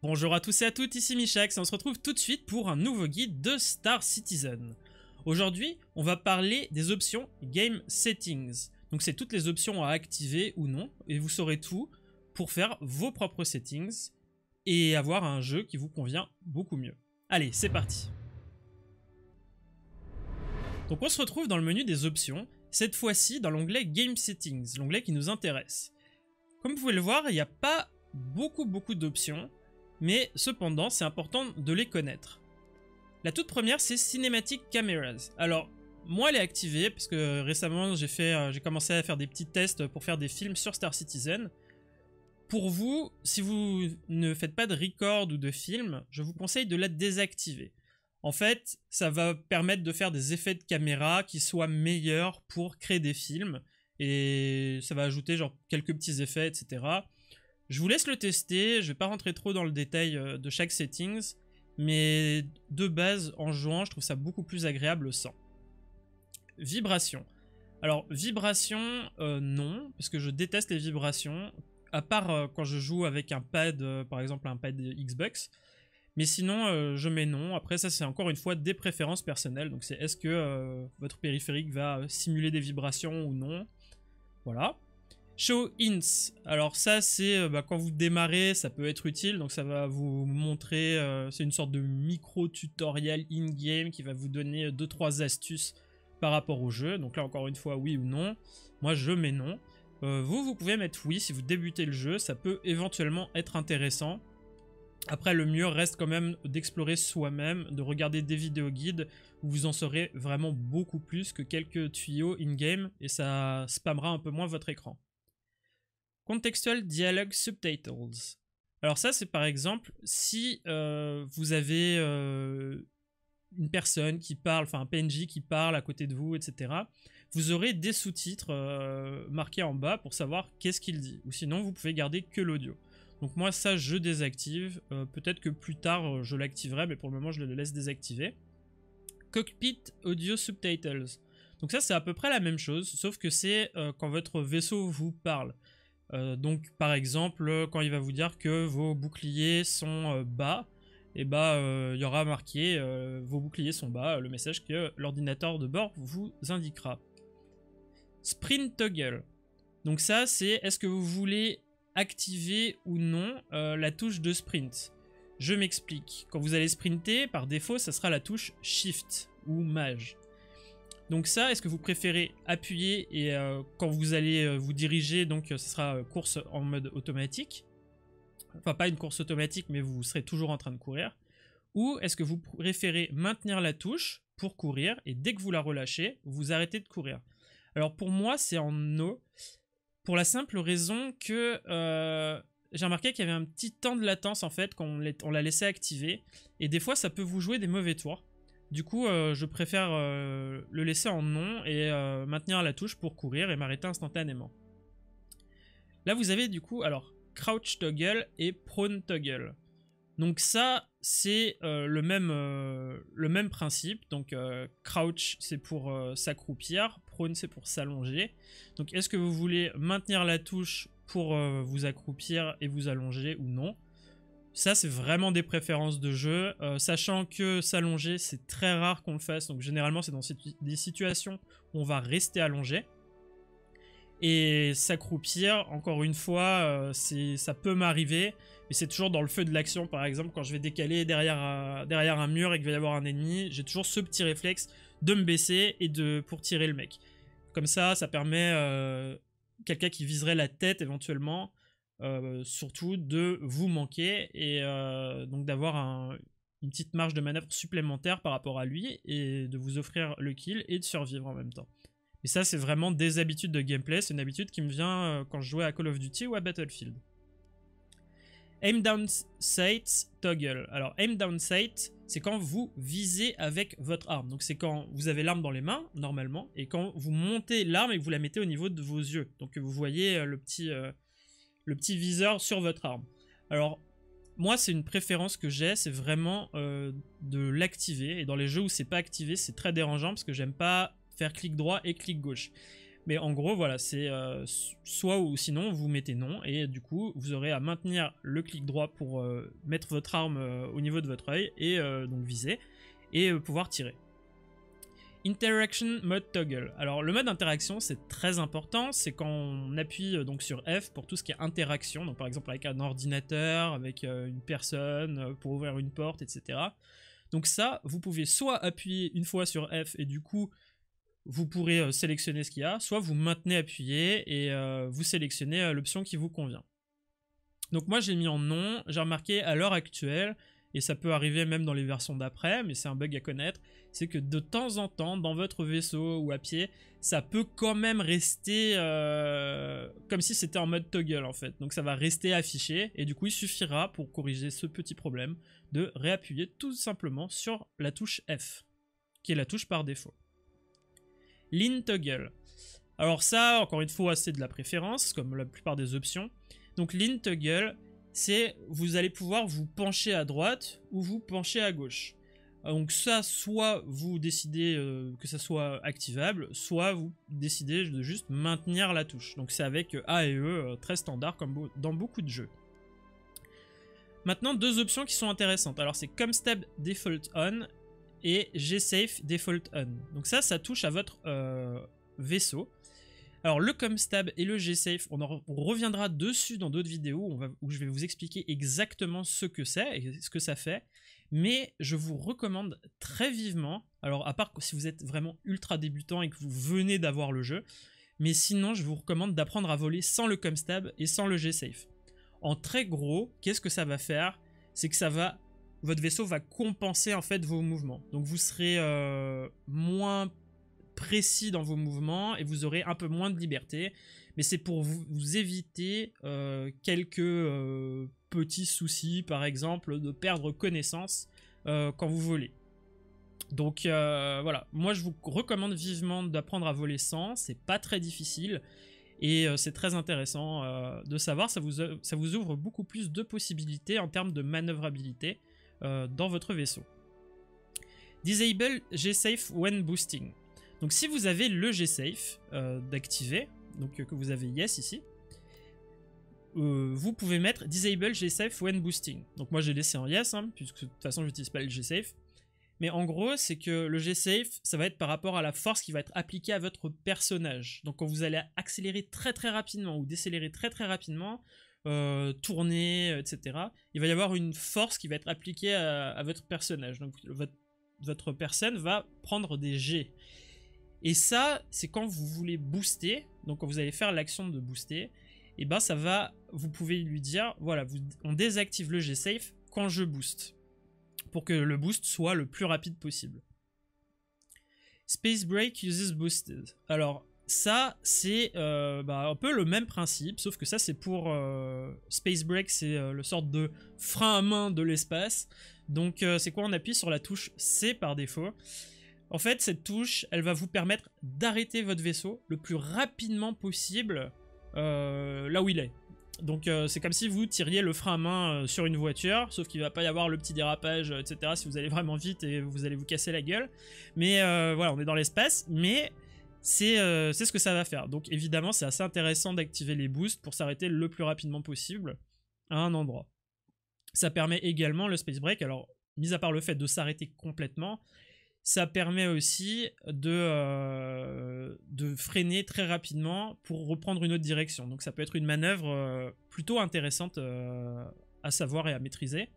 Bonjour à tous et à toutes, ici Michax et on se retrouve tout de suite pour un nouveau guide de Star Citizen. Aujourd'hui, on va parler des options Game Settings. Donc c'est toutes les options à activer ou non, et vous saurez tout pour faire vos propres settings et avoir un jeu qui vous convient beaucoup mieux. Allez, c'est parti. Donc on se retrouve dans le menu des options, cette fois-ci dans l'onglet Game Settings, l'onglet qui nous intéresse. Comme vous pouvez le voir, il n'y a pas beaucoup d'options, mais cependant c'est important de les connaître. La toute première, c'est Cinematic Cameras. Alors moi elle est activée parce que récemment j'ai commencé à faire des petits tests pour faire des films sur Star Citizen. Pour vous, si vous ne faites pas de record ou de film, je vous conseille de la désactiver. En fait, ça va permettre de faire des effets de caméra qui soient meilleurs pour créer des films. Et ça va ajouter genre quelques petits effets, etc. Je vous laisse le tester, je vais pas rentrer trop dans le détail de chaque settings. Mais de base, en jouant, je trouve ça beaucoup plus agréable sans. Vibration. Alors, vibration, non, parce que je déteste les vibrations. À part quand je joue avec un pad, par exemple un pad Xbox. Mais sinon, je mets non. Après, ça, c'est encore une fois des préférences personnelles. Donc, c'est est-ce que votre périphérique va simuler des vibrations ou non. Voilà. Show hints. Alors, ça, c'est quand vous démarrez, ça peut être utile. Donc, ça va vous montrer. C'est une sorte de micro-tutoriel in-game qui va vous donner 2-3 astuces par rapport au jeu. Donc, là, encore une fois, oui ou non. Moi, je mets non. Vous pouvez mettre oui si vous débutez le jeu. Ça peut éventuellement être intéressant. Après, le mieux reste quand même d'explorer soi-même, de regarder des vidéos guides où vous en saurez vraiment beaucoup plus que quelques tuyaux in-game et ça spammera un peu moins votre écran. Contextual Dialogue Subtitles. Alors ça, c'est par exemple si vous avez une personne qui parle, enfin un PNJ qui parle à côté de vous, etc. Vous aurez des sous-titres marqués en bas pour savoir qu'est-ce qu'il dit. Ou sinon, vous pouvez garder que l'audio. Donc moi ça je désactive, peut-être que plus tard je l'activerai mais pour le moment je le laisse désactiver. Cockpit Audio Subtitles. Donc ça c'est à peu près la même chose sauf que c'est quand votre vaisseau vous parle. Donc par exemple quand il va vous dire que vos boucliers sont bas, et il y aura marqué vos boucliers sont bas, le message que l'ordinateur de bord vous indiquera. Sprint Toggle. Donc ça c'est est-ce que vous voulez activer ou non la touche de sprint. Je m'explique. Quand vous allez sprinter, par défaut, ça sera la touche Shift ou Maj. Donc ça, est-ce que vous préférez appuyer et quand vous allez vous diriger, donc ça sera course en mode automatique. Enfin, pas une course automatique, mais vous serez toujours en train de courir. Ou est-ce que vous préférez maintenir la touche pour courir et dès que vous la relâchez, vous arrêtez de courir. Alors pour moi, c'est en no. Pour la simple raison que j'ai remarqué qu'il y avait un petit temps de latence en fait quand on l'a laissé activer. Et des fois ça peut vous jouer des mauvais tours. Du coup je préfère le laisser en non et maintenir la touche pour courir et m'arrêter instantanément. Là vous avez du coup alors Crouch Toggle et Prone Toggle. Donc ça c'est le même principe. Donc Crouch c'est pour s'accroupir, Prone c'est pour s'allonger. Donc est-ce que vous voulez maintenir la touche pour vous accroupir et vous allonger ou non? Ça c'est vraiment des préférences de jeu, sachant que s'allonger c'est très rare qu'on le fasse. Donc généralement c'est dans des situations où on va rester allongé. Et s'accroupir, encore une fois, ça peut m'arriver, mais c'est toujours dans le feu de l'action. Par exemple, quand je vais décaler derrière un mur et qu'il va y avoir un ennemi, j'ai toujours ce petit réflexe de me baisser et pour tirer le mec. Comme ça permet quelqu'un qui viserait la tête éventuellement, surtout de vous manquer et donc d'avoir une petite marge de manœuvre supplémentaire par rapport à lui et de vous offrir le kill et de survivre en même temps. Et ça, c'est vraiment des habitudes de gameplay. C'est une habitude qui me vient quand je jouais à Call of Duty ou à Battlefield. Aim Down Sight Toggle. Alors, Aim Down Sight, c'est quand vous visez avec votre arme. Donc, c'est quand vous avez l'arme dans les mains, normalement, et quand vous montez l'arme et que vous la mettez au niveau de vos yeux. Donc, vous voyez le petit viseur sur votre arme. Alors, moi, c'est une préférence que j'ai, c'est vraiment de l'activer. Et dans les jeux où c'est pas activé, c'est très dérangeant parce que j'aime pas faire clic droit et clic gauche. Mais en gros, voilà, c'est soit ou sinon vous mettez non, et du coup vous aurez à maintenir le clic droit pour mettre votre arme au niveau de votre œil et donc viser et pouvoir tirer. Interaction Mode Toggle. Alors le mode interaction c'est très important, c'est quand on appuie donc sur F pour tout ce qui est interaction, donc par exemple avec un ordinateur, avec une personne, pour ouvrir une porte, etc. Donc ça, vous pouvez soit appuyer une fois sur F et du coup vous pourrez sélectionner ce qu'il y a, soit vous maintenez appuyé et vous sélectionnez l'option qui vous convient. Donc moi j'ai mis en non, j'ai remarqué à l'heure actuelle, et ça peut arriver même dans les versions d'après, mais c'est un bug à connaître, c'est que de temps en temps, dans votre vaisseau ou à pied, ça peut quand même rester comme si c'était en mode toggle en fait. Donc ça va rester affiché, et du coup il suffira pour corriger ce petit problème de réappuyer tout simplement sur la touche F, qui est la touche par défaut. Lean Toggle. Alors ça, encore une fois, c'est de la préférence, comme la plupart des options. Donc Lean Toggle, c'est vous allez pouvoir vous pencher à droite ou vous pencher à gauche. Donc ça, soit vous décidez que ça soit activable, soit vous décidez de juste maintenir la touche. Donc c'est avec A et E, très standard comme dans beaucoup de jeux. Maintenant, deux options qui sont intéressantes. Alors c'est ComStab Default On et GSafe Default On. Donc ça touche à votre vaisseau. Alors le ComStab et le GSafe, on reviendra dessus dans d'autres vidéos où je vais vous expliquer exactement ce que c'est et ce que ça fait. Mais je vous recommande très vivement, alors à part si vous êtes vraiment ultra débutant et que vous venez d'avoir le jeu, mais sinon je vous recommande d'apprendre à voler sans le ComStab et sans le GSafe. En très gros, qu'est-ce que ça va faire? C'est que votre vaisseau va compenser en fait vos mouvements. Donc vous serez moins précis dans vos mouvements et vous aurez un peu moins de liberté, mais c'est pour vous éviter quelques petits soucis, par exemple de perdre connaissance quand vous volez. Donc voilà, moi je vous recommande vivement d'apprendre à voler sans, c'est pas très difficile et c'est très intéressant de savoir, ça vous ouvre beaucoup plus de possibilités en termes de manœuvrabilité dans votre vaisseau. Disable GSafe when boosting. Donc si vous avez le GSafe d'activer, donc que vous avez Yes ici, vous pouvez mettre Disable GSafe when boosting. Donc moi j'ai laissé en Yes, hein, puisque de toute façon je n'utilise pas le GSafe. Mais en gros c'est que le GSafe, ça va être par rapport à la force qui va être appliquée à votre personnage. Donc quand vous allez accélérer très très rapidement ou décélérer très très rapidement, tourner, etc., il va y avoir une force qui va être appliquée à votre personnage. Donc votre personne va prendre des jets. Et ça, c'est quand vous voulez booster, donc quand vous allez faire l'action de booster, et ben ça va, vous pouvez lui dire, voilà, on désactive le GSafe quand je booste, pour que le boost soit le plus rapide possible. Space Brake uses boosted. Alors ça, c'est un peu le même principe, sauf que ça c'est pour Space Brake, c'est le sorte de frein à main de l'espace. Donc c'est quoi? On appuie sur la touche C par défaut. En fait, cette touche, elle va vous permettre d'arrêter votre vaisseau le plus rapidement possible là où il est. Donc c'est comme si vous tiriez le frein à main sur une voiture, sauf qu'il ne va pas y avoir le petit dérapage, etc. si vous allez vraiment vite et vous allez vous casser la gueule. Mais voilà, on est dans l'espace, mais c'est ce que ça va faire. Donc évidemment, c'est assez intéressant d'activer les boosts pour s'arrêter le plus rapidement possible à un endroit. Ça permet également le Space Brake, alors mis à part le fait de s'arrêter complètement, ça permet aussi de freiner très rapidement pour reprendre une autre direction. Donc ça peut être une manœuvre plutôt intéressante à savoir et à maîtriser.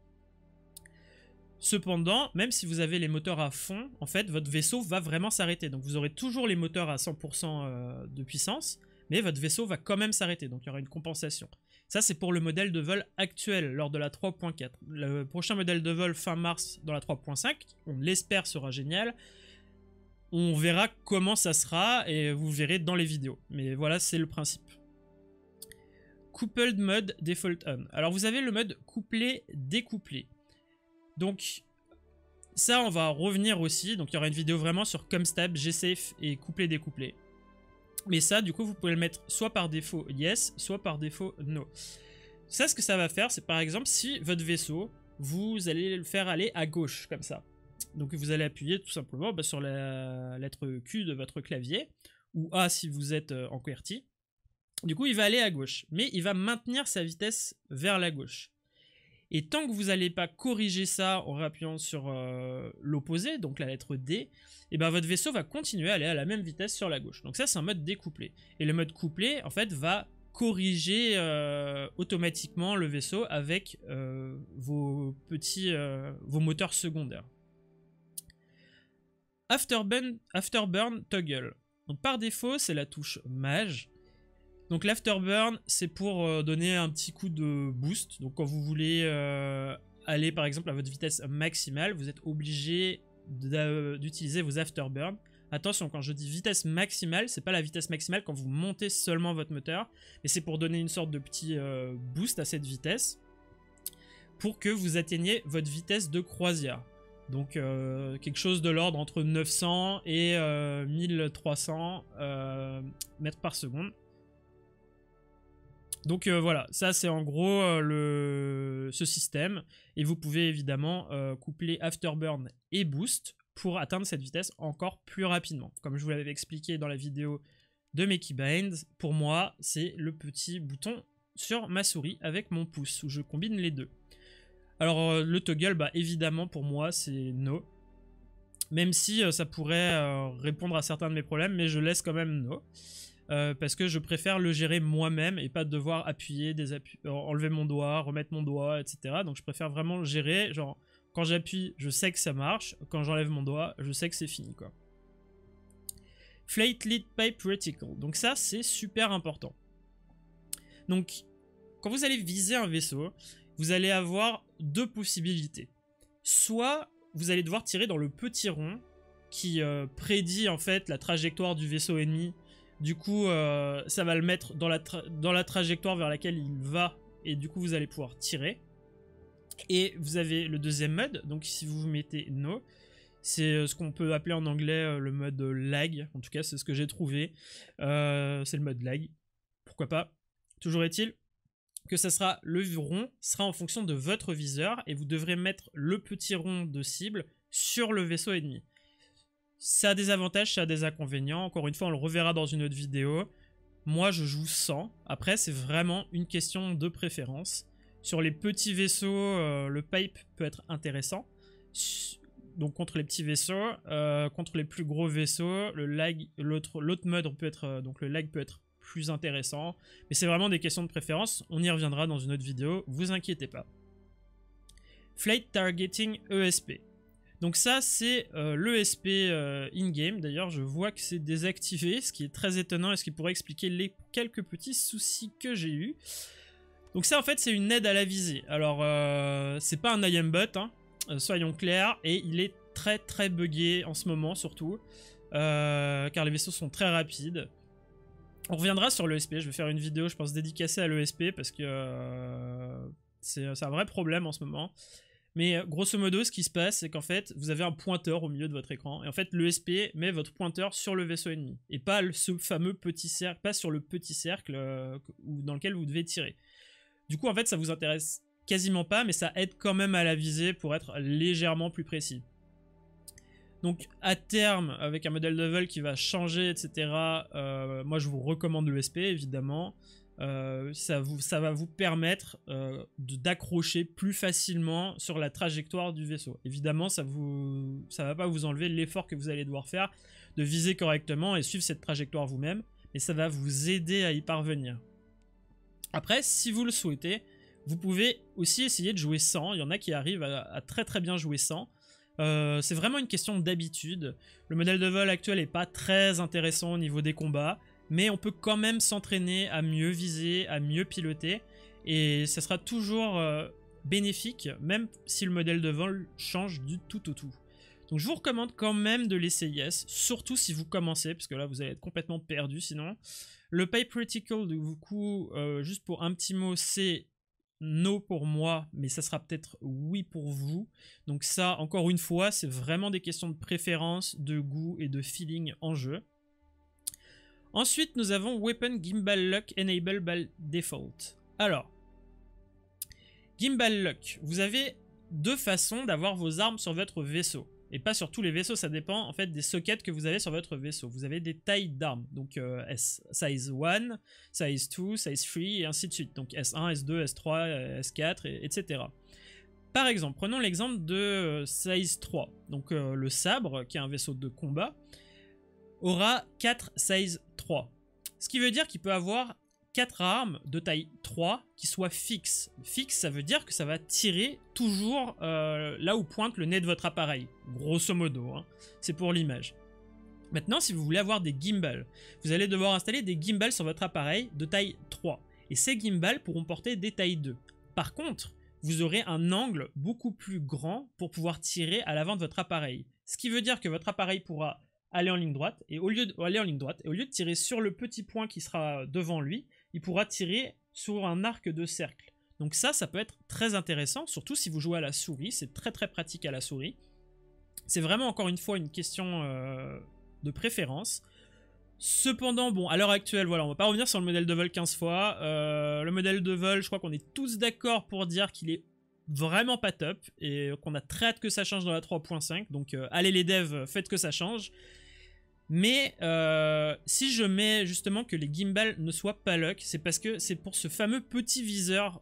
Cependant, même si vous avez les moteurs à fond, en fait, votre vaisseau va vraiment s'arrêter. Donc vous aurez toujours les moteurs à 100% de puissance, mais votre vaisseau va quand même s'arrêter. Donc il y aura une compensation. Ça, c'est pour le modèle de vol actuel lors de la 3.4. Le prochain modèle de vol fin mars dans la 3.5, on l'espère sera génial. On verra comment ça sera et vous verrez dans les vidéos. Mais voilà, c'est le principe. Coupled Mode Default On. Alors vous avez le mode couplé-découplé. Donc ça, on va revenir aussi. Donc il y aura une vidéo vraiment sur ComStab, GSafe et couplé-découplé. Mais ça, du coup, vous pouvez le mettre soit par défaut Yes, soit par défaut No. Ça, ce que ça va faire, c'est par exemple, si votre vaisseau, vous allez le faire aller à gauche, comme ça. Donc vous allez appuyer tout simplement sur la lettre Q de votre clavier, ou A si vous êtes en QWERTY. Du coup, il va aller à gauche, mais il va maintenir sa vitesse vers la gauche. Et tant que vous n'allez pas corriger ça en réappuyant sur l'opposé, donc la lettre D, et ben votre vaisseau va continuer à aller à la même vitesse sur la gauche. Donc ça, c'est un mode découplé. Et le mode couplé, en fait, va corriger automatiquement le vaisseau avec vos moteurs secondaires. Afterburn Toggle. Donc par défaut, c'est la touche Mage. Donc l'Afterburn, c'est pour donner un petit coup de boost. Donc quand vous voulez aller par exemple à votre vitesse maximale, vous êtes obligé d'utiliser vos Afterburn. Attention, quand je dis vitesse maximale, c'est pas la vitesse maximale quand vous montez seulement votre moteur, mais c'est pour donner une sorte de petit boost à cette vitesse pour que vous atteigniez votre vitesse de croisière. Donc quelque chose de l'ordre entre 900 et 1300 mètres par seconde. Donc voilà, ça c'est en gros ce système. Et vous pouvez évidemment coupler Afterburn et Boost pour atteindre cette vitesse encore plus rapidement. Comme je vous l'avais expliqué dans la vidéo de mes keybinds, pour moi c'est le petit bouton sur ma souris avec mon pouce où je combine les deux. Alors le toggle, bah, évidemment pour moi c'est no. Même si ça pourrait répondre à certains de mes problèmes, mais je laisse quand même no. Parce que je préfère le gérer moi-même et pas devoir appuyer, enlever mon doigt, remettre mon doigt, etc. Donc je préfère vraiment le gérer, genre quand j'appuie, je sais que ça marche, quand j'enlève mon doigt, je sais que c'est fini, quoi. Flight Lead Pipe Reticle, donc ça c'est super important. Donc quand vous allez viser un vaisseau, vous allez avoir deux possibilités. Soit vous allez devoir tirer dans le petit rond qui prédit en fait la trajectoire du vaisseau ennemi. Du coup, ça va le mettre dans la trajectoire vers laquelle il va, et du coup, vous allez pouvoir tirer. Et vous avez le deuxième mode, donc si vous mettez no, c'est ce qu'on peut appeler en anglais le mode lag, en tout cas, c'est ce que j'ai trouvé. C'est le mode lag, pourquoi pas. Toujours est-il que ça sera, le rond sera en fonction de votre viseur, et vous devrez mettre le petit rond de cible sur le vaisseau ennemi. Ça a des avantages, ça a des inconvénients. Encore une fois, on le reverra dans une autre vidéo. Moi, je joue sans. Après, c'est vraiment une question de préférence. Sur les petits vaisseaux, le pipe peut être intéressant. Donc contre les petits vaisseaux. Contre les plus gros vaisseaux, le lag, l'autre mode peut être, donc le lag peut être plus intéressant. Mais c'est vraiment des questions de préférence. On y reviendra dans une autre vidéo. Vous inquiétez pas. Flight Targeting ESP. Donc ça c'est l'ESP in-game, d'ailleurs je vois que c'est désactivé, ce qui est très étonnant et ce qui pourrait expliquer les quelques petits soucis que j'ai eu. Donc ça en fait c'est une aide à la visée, alors c'est pas un IM-bot, hein, soyons clairs, et il est très buggé en ce moment surtout, car les vaisseaux sont très rapides. On reviendra sur l'ESP, je vais faire une vidéo je pense dédicacée à l'ESP parce que c'est un vrai problème en ce moment. Mais grosso modo, ce qui se passe, c'est qu'en fait, vous avez un pointeur au milieu de votre écran. Et en fait, l'ESP met votre pointeur sur le vaisseau ennemi. Et pas ce fameux petit cercle, pas sur le petit cercle dans lequel vous devez tirer. Du coup, en fait, ça vous intéresse quasiment pas, mais ça aide quand même à la visée pour être légèrement plus précis. Donc, à terme, avec un modèle de vol qui va changer, etc., moi, je vous recommande l'ESP, évidemment. Ça va vous permettre d'accrocher plus facilement sur la trajectoire du vaisseau. Évidemment, ça va pas vous enlever l'effort que vous allez devoir faire de viser correctement et suivre cette trajectoire vous-même, mais ça va vous aider à y parvenir. Après, si vous le souhaitez, vous pouvez aussi essayer de jouer sans. Il y en a qui arrivent à très bien jouer sans. C'est vraiment une question d'habitude. Le modèle de vol actuel n'est pas très intéressant au niveau des combats, mais on peut quand même s'entraîner à mieux viser, à mieux piloter, et ça sera toujours bénéfique, même si le modèle de vol change du tout au tout. Donc je vous recommande quand même de l'essayer, yes, surtout si vous commencez, parce que là vous allez être complètement perdu sinon. Le Pipe Reticle, du coup, juste pour un petit mot, c'est no pour moi, mais ça sera peut-être oui pour vous. Donc ça, encore une fois, c'est vraiment des questions de préférence, de goût et de feeling en jeu. Ensuite, nous avons Weapon Gimbal Lock Enable by Default. Alors, Gimbal Lock, vous avez deux façons d'avoir vos armes sur votre vaisseau. et pas sur tous les vaisseaux, ça dépend en fait des sockets que vous avez sur votre vaisseau. Vous avez des tailles d'armes, donc size 1, size 2, size 3 et ainsi de suite. Donc S1, S2, S3, S4, etc. Par exemple, prenons l'exemple de size 3. Donc le sabre, qui est un vaisseau de combat, aura 4 size 3. Ce qui veut dire qu'il peut avoir 4 armes de taille 3 qui soient fixes. Fixe, ça veut dire que ça va tirer toujours là où pointe le nez de votre appareil. Grosso modo, hein. C'est pour l'image. Maintenant, si vous voulez avoir des gimbals, vous allez devoir installer des gimbals sur votre appareil de taille 3. Et ces gimbals pourront porter des tailles 2. Par contre, vous aurez un angle beaucoup plus grand pour pouvoir tirer à l'avant de votre appareil. Ce qui veut dire que votre appareil pourra aller en ligne droite, et au lieu de tirer sur le petit point qui sera devant lui, il pourra tirer sur un arc de cercle. Donc ça peut être très intéressant, surtout si vous jouez à la souris, c'est très pratique à la souris. C'est vraiment encore une fois une question de préférence. Cependant, bon, à l'heure actuelle, voilà, on va pas revenir sur le modèle de vol 15 fois. Le modèle de vol, je crois qu'on est tous d'accord pour dire qu'il est vraiment pas top, et qu'on a très hâte que ça change dans la 3.5, donc allez les devs, faites que ça change. Mais si je mets justement que les gimbals ne soient pas lock, c'est parce que c'est pour ce fameux petit viseur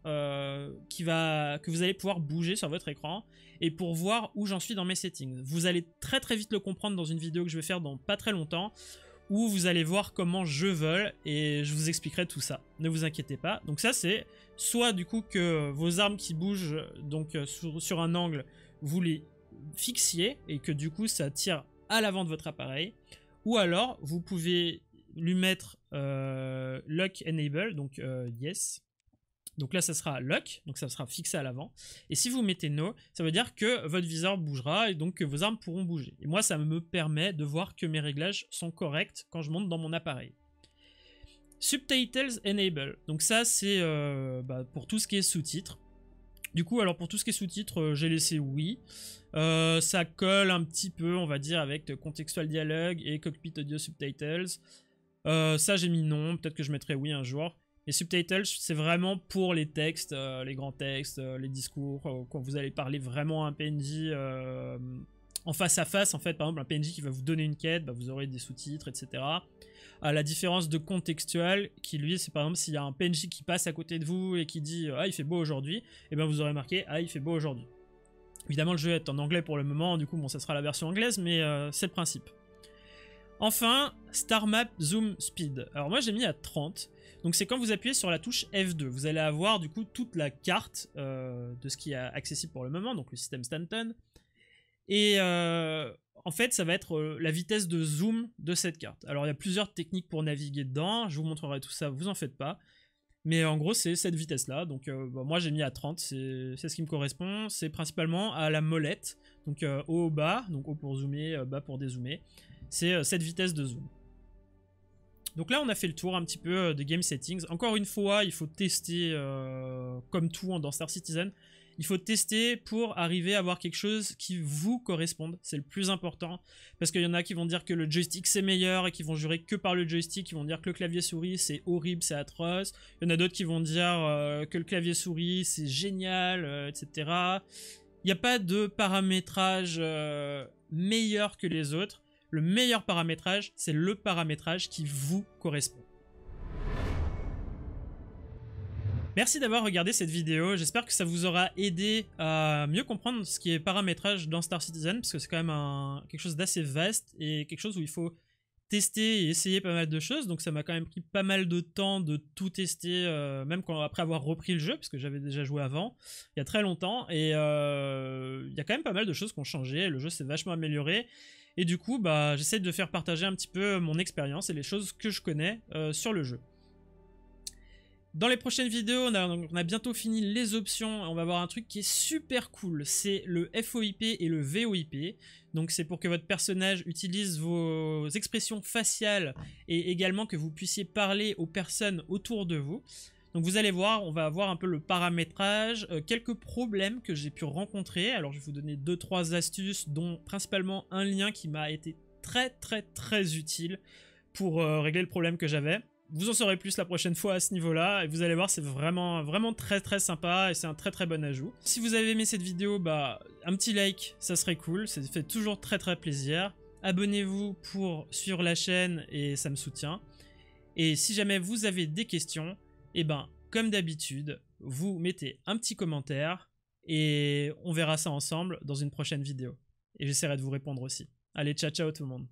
que vous allez pouvoir bouger sur votre écran et pour voir où j'en suis dans mes settings. Vous allez très vite le comprendre dans une vidéo que je vais faire dans pas très longtemps, où vous allez voir comment je vole et je vous expliquerai tout ça. Ne vous inquiétez pas. Donc ça, c'est soit du coup que vos armes qui bougent donc sur un angle, vous les fixiez et que du coup ça tire à l'avant de votre appareil. Ou alors, vous pouvez lui mettre Lock Enable, donc Yes. Donc là, ça sera Lock, donc ça sera fixé à l'avant. Et si vous mettez No, ça veut dire que votre viseur bougera et donc que vos armes pourront bouger. Et moi, ça me permet de voir que mes réglages sont corrects quand je monte dans mon appareil. Subtitles Enable, donc ça, c'est pour tout ce qui est sous-titres. Du coup, alors pour tout ce qui est sous-titres, j'ai laissé oui. Ça colle un petit peu, on va dire, avec Contextual Dialogue et Cockpit Audio Subtitles. Ça, j'ai mis non, peut-être que je mettrai oui un jour. Les subtitles, c'est vraiment pour les textes, les grands textes, les discours, quand vous allez parler vraiment à un PNJ en face à face, en fait, par exemple, un PNJ qui va vous donner une quête, vous aurez des sous-titres, etc. À la différence de contextual, qui lui, c'est par exemple s'il y a un PNJ qui passe à côté de vous et qui dit « Ah, il fait beau aujourd'hui », et bien vous aurez marqué « Ah, il fait beau aujourd'hui ». Évidemment, le jeu est en anglais pour le moment, du coup, bon, ça sera la version anglaise, mais c'est le principe. Enfin, Star Map Zoom Speed. Alors moi, j'ai mis à 30. Donc c'est quand vous appuyez sur la touche F2. Vous allez avoir, du coup, toute la carte de ce qui est accessible pour le moment, donc le système Stanton. Et en fait, ça va être la vitesse de zoom de cette carte. Alors, il y a plusieurs techniques pour naviguer dedans. Je vous montrerai tout ça, vous en faites pas. Mais en gros, c'est cette vitesse-là. Donc, moi, j'ai mis à 30. C'est ce qui me correspond. C'est principalement à la molette. Donc, haut, bas. Donc, haut pour zoomer, bas pour dézoomer. C'est cette vitesse de zoom. Donc là, on a fait le tour un petit peu des game settings. Encore une fois, il faut tester, comme tout dans Star Citizen. Il faut tester pour arriver à avoir quelque chose qui vous corresponde. C'est le plus important. Parce qu'il y en a qui vont dire que le joystick c'est meilleur et qui vont jurer que par le joystick. Qui vont dire que le clavier souris c'est horrible, c'est atroce. Il y en a d'autres qui vont dire que le clavier souris c'est génial, etc. Il n'y a pas de paramétrage meilleur que les autres. Le meilleur paramétrage, c'est le paramétrage qui vous correspond. Merci d'avoir regardé cette vidéo, j'espère que ça vous aura aidé à mieux comprendre ce qui est paramétrage dans Star Citizen, parce que c'est quand même quelque chose d'assez vaste et quelque chose où il faut tester et essayer pas mal de choses, donc ça m'a quand même pris pas mal de temps de tout tester, même après avoir repris le jeu, parce que j'avais déjà joué avant, il y a très longtemps, et il y a quand même pas mal de choses qui ont changé, le jeu s'est vachement amélioré, et du coup j'essaie de faire partager un petit peu mon expérience et les choses que je connais sur le jeu. Dans les prochaines vidéos, on a bientôt fini les options. On va voir un truc qui est super cool. C'est le FOIP et le VOIP. Donc c'est pour que votre personnage utilise vos expressions faciales et également que vous puissiez parler aux personnes autour de vous. Donc vous allez voir, on va voir un peu le paramétrage, quelques problèmes que j'ai pu rencontrer. Alors je vais vous donner 2-3 astuces, dont principalement un lien qui m'a été très utile pour régler le problème que j'avais. vous en saurez plus la prochaine fois à ce niveau-là, et vous allez voir, c'est vraiment, vraiment très très sympa, et c'est un très très bon ajout. Si vous avez aimé cette vidéo, bah, un petit like, ça serait cool, ça fait toujours très très plaisir. Abonnez-vous pour suivre la chaîne, et ça me soutient. Et si jamais vous avez des questions, et ben, comme d'habitude, vous mettez un petit commentaire, et on verra ça ensemble dans une prochaine vidéo. Et j'essaierai de vous répondre aussi. Allez, ciao ciao tout le monde.